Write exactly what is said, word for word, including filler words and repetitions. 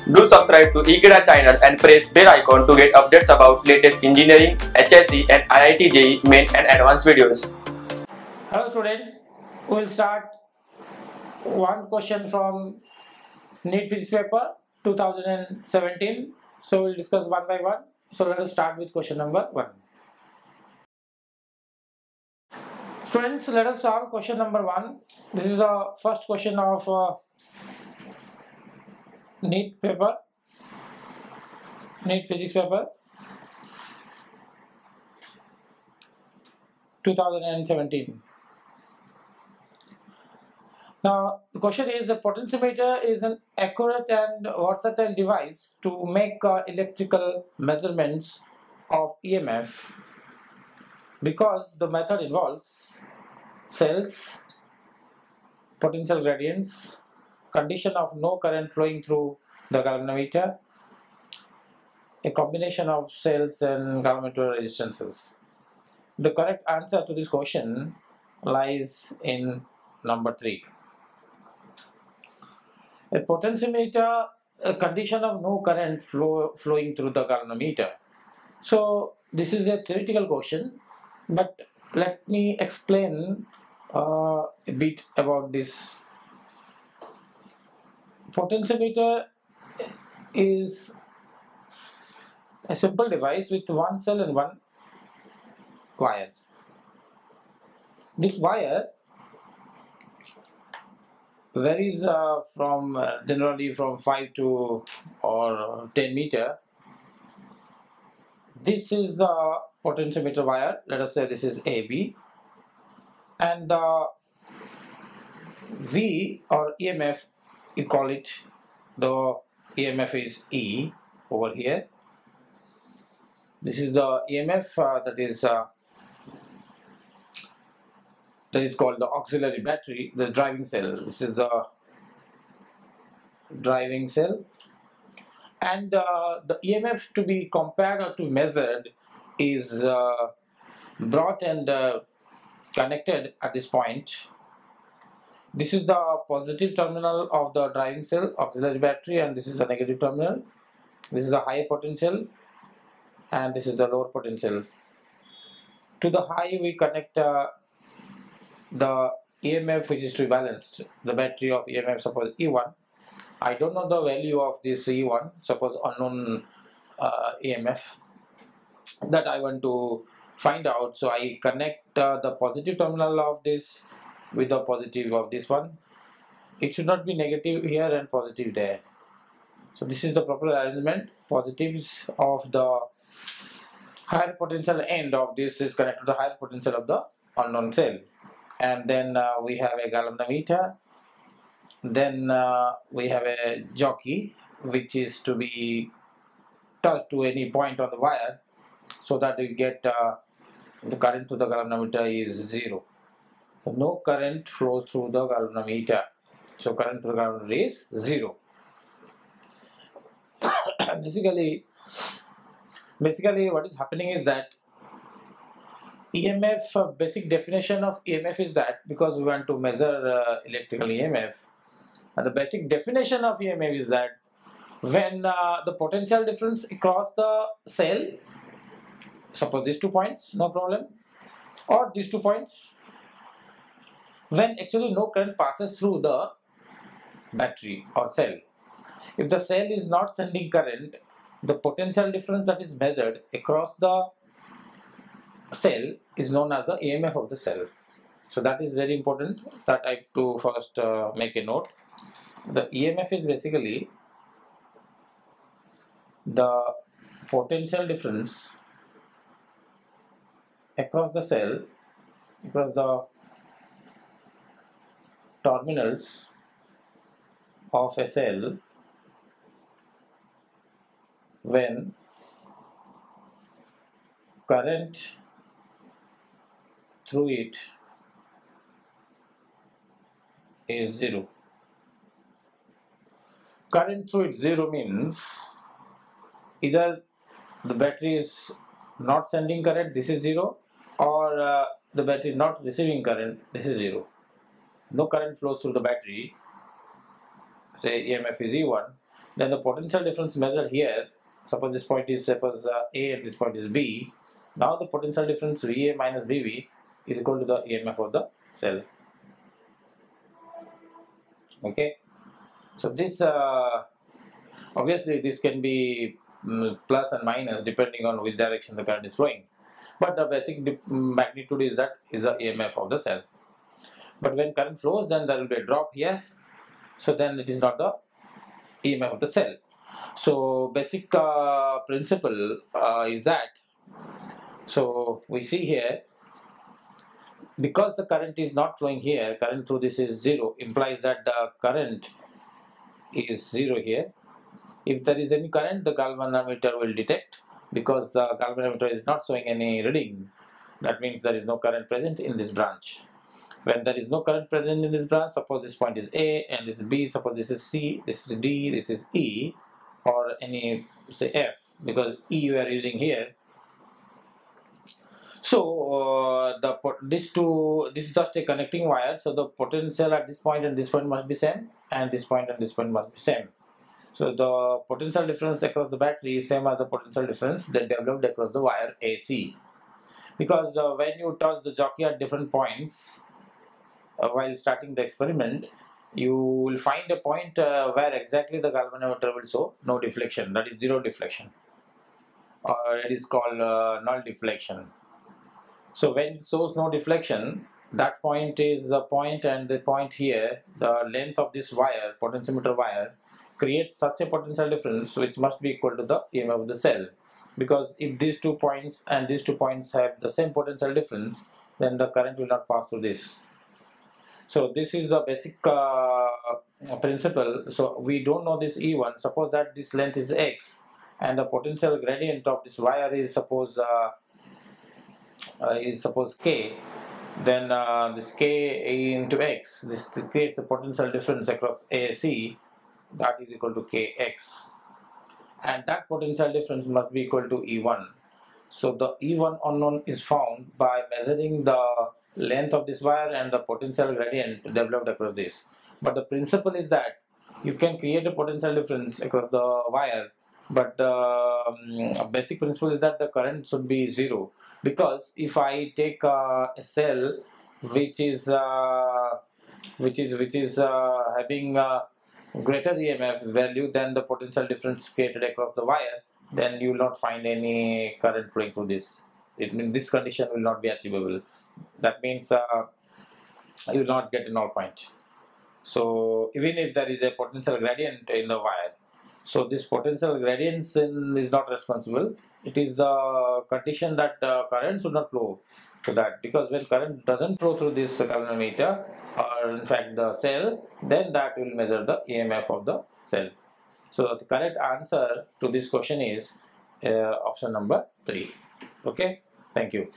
Do subscribe to Ekeeda channel and press bell icon to get updates about latest engineering, H S C and I I T J E E main and advanced videos. Hello students, we will start one question from NEET physics paper two thousand seventeen. So we will discuss one by one. So let us start with question number one. Students, let us solve question number one. This is the first question of uh, NEET paper, NEET physics paper two thousand seventeen. Now the question is, a potentiometer is an accurate and versatile device to make uh, electrical measurements of E M F because the method involves cells, potential gradients, condition of no current flowing through the galvanometer, a combination of cells and galvanometer resistances. The correct answer to this question lies in number three. A potentiometer, a condition of no current flow, flowing through the galvanometer. So this is a theoretical question, but let me explain uh, a bit about this. Potentiometer is a simple device with one cell and one wire. This wire varies uh, from uh, generally from five to or ten meter. This is the potentiometer wire. Let us say this is A B, and the V or E M F, you call it, the E M F is E over here. This is the E M F uh, that is uh, that is called the auxiliary battery, the driving cell. This is the driving cell, and uh, the E M F to be compared or to measured is uh, brought and uh, connected at this point. This is the positive terminal of the driving cell, auxiliary battery, and this is the negative terminal. This is the high potential and this is the lower potential. To the high we connect uh, the E M F which is to be balanced, the battery of E M F, suppose E one. I don't know the value of this E one, suppose unknown uh, E M F that I want to find out. So I connect uh, the positive terminal of this with the positive of this one. It should not be negative here and positive there. So this is the proper arrangement. Positives of the higher potential end of this is connected to the higher potential of the unknown cell. And then uh, we have a galvanometer. Then uh, we have a jockey which is to be touched to any point on the wire, so that we get uh, the current to the galvanometer is zero. So no current flows through the galvanometer. So current to the galvanometer is zero. basically, basically what is happening is that E M F, uh, basic definition of E M F is that, because we want to measure uh, electrical E M F, and the basic definition of E M F is that when uh, the potential difference across the cell, suppose these two points, no problem, or these two points, when actually no current passes through the battery or cell. If the cell is not sending current, the potential difference that is measured across the cell is known as the E M F of the cell. So that is very important, that I have to first uh, make a note. The E M F is basically the potential difference across the cell, across the terminals of a cell when current through it is zero. Current through it zero means either the battery is not sending current, this is zero, or uh, the battery is not receiving current, this is zero. No current flows through the battery, say E M F is E one, then the potential difference measured here, suppose this point is suppose uh, A and this point is B. Now the potential difference V A minus V B is equal to the E M F of the cell. Okay, so this uh, obviously this can be um, plus and minus depending on which direction the current is flowing, but the basic magnitude is that is the E M F of the cell. But when current flows, then there will be a drop here, so then it is not the E M F of the cell. So basic uh, principle uh, is that, so we see here, because the current is not flowing here, current through this is zero, implies that the current is zero here. If there is any current, the galvanometer will detect. Because the galvanometer is not showing any reading, that means there is no current present in this branch. When there is no current present in this branch, suppose this point is A and this is B, suppose this is C, this is D, this is E, or any say F, because E we are using here. So uh, the this two this is just a connecting wire, so the potential at this point and this point must be same, and this point and this point must be same. So the potential difference across the battery is same as the potential difference that developed across the wire A C. Because uh, when you touch the jockey at different points uh, while starting the experiment, you will find a point uh, where exactly the galvanometer will show no deflection, that is zero deflection, or it is called uh, null deflection. So when it shows no deflection, that point is the point, and the point here, the length of this wire, potentiometer wire, creates such a potential difference which must be equal to the E M F of the cell. Because if these two points and these two points have the same potential difference, then the current will not pass through this. So this is the basic uh, principle. So we don't know this E one. Suppose that this length is X and the potential gradient of this wire is suppose uh, uh, is suppose K. Then uh, this K into X, this creates a potential difference across A C, that is equal to K X, and that potential difference must be equal to E one. So the E one unknown is found by measuring the length of this wire and the potential gradient developed across this. But the principle is that you can create a potential difference across the wire, but the um, basic principle is that the current should be zero. Because if I take uh, a cell which is uh, which is which is uh, having uh, greater E M F value than the potential difference created across the wire, then you will not find any current flowing through this. It means this condition will not be achievable. That means uh, you will not get a null point. So even if there is a potential gradient in the wire, so this potential gradient is not responsible. It is the condition that uh, current should not flow to that, because when current doesn't flow through this galvanometer, or in fact the cell, then that will measure the E M F of the cell. So the correct answer to this question is uh, option number three. Okay, thank you.